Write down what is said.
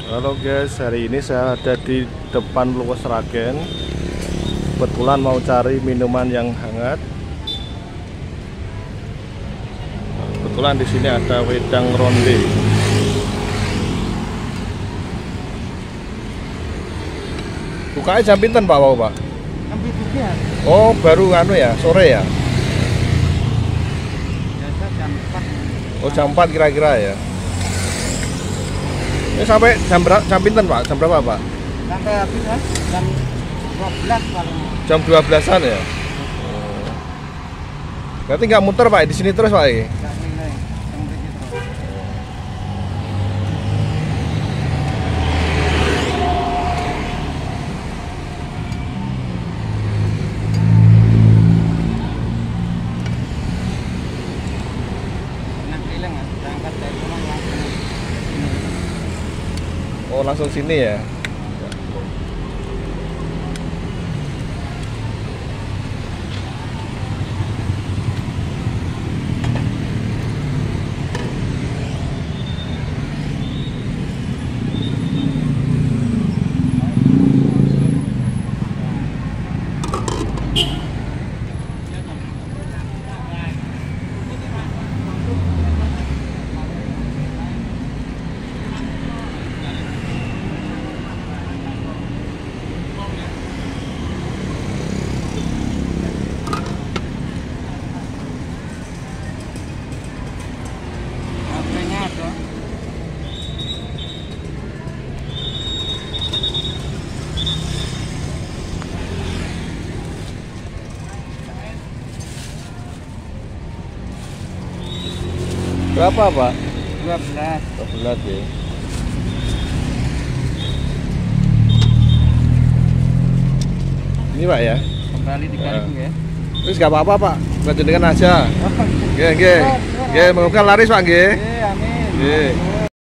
Halo guys, hari ini saya ada di depan Luwes Sragen. Kebetulan mau cari minuman yang hangat. Kebetulan di sini ada wedang ronde. Bukanya jam pinten Pak? Pak? Oh, baru anu ya, sore ya? Biasa jam 4. Oh, jam 4 kira-kira ya. Ini sampai jam pinten Pak? Jam berapa Pak? Sampai habis kan jam 12 paling. Jam 12-an ya? Berarti nggak muter Pak, di sini terus Pak? Enggak nilai. Yang begitu. Enak keliling kan, berangkat dari rumah langsung sini. Oh, langsung sini ya? HP-nya ada. Berapa Pak? 12. 12 ya. Ini Pak ya? Kembali 3.000 ya. Terus nggak apa-apa Pak, lanjutkan aja. Nggih, nggih. Nggih, moga laris Pak nggih. Amin. Nggih.